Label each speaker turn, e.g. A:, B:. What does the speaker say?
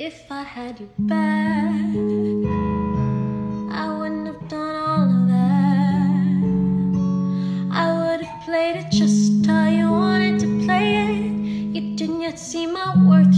A: If I had you back, I wouldn't have done all of that. I would have played it just how you wanted to play it. You didn't yet see my worth